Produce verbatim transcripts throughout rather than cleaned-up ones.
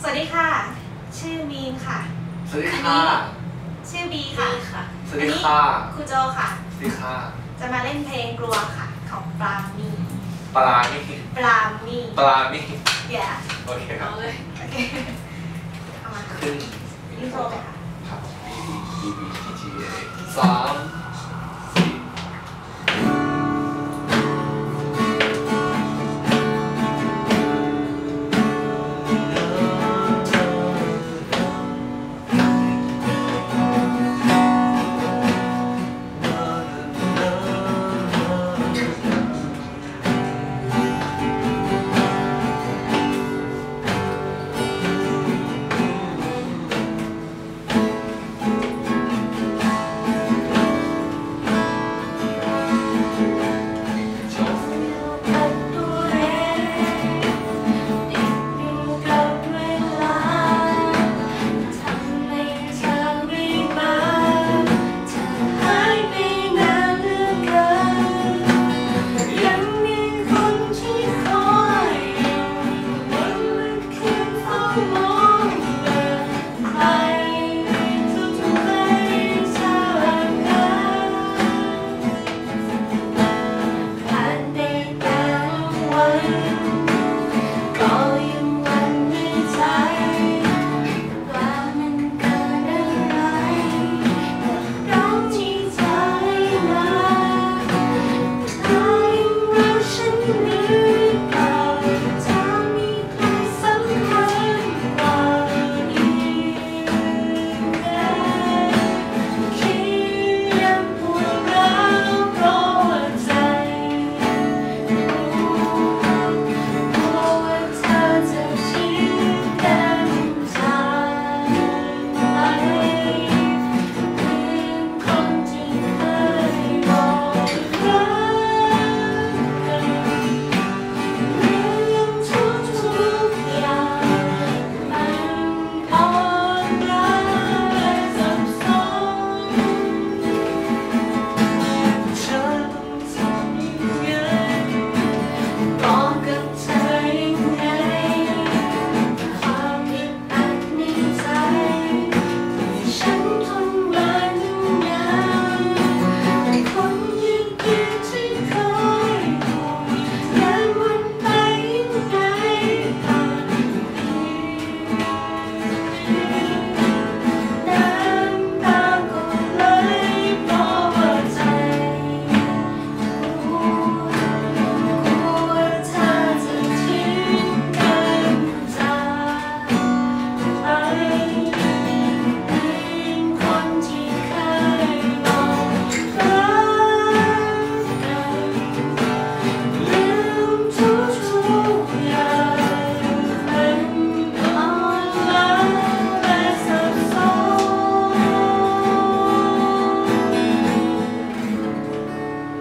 สวัสดีค่ะชื่อมีนค่ะสวัสดีค่ะชื่อบีค่ะสวัสดีค่ะครูโจค่ะสวัสดีค่ะจะมาเล่นเพลงกลัวค่ะของปราณีปลาณีปราณีปลาณี yeah โอเคครับเอาเลยโอเคเอามาขึ้นอินโทรเลยค่ะครับ B B B B G A สาม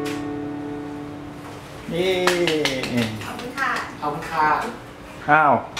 ขอบคุณค่ะขอบคุณค่ะอ้าว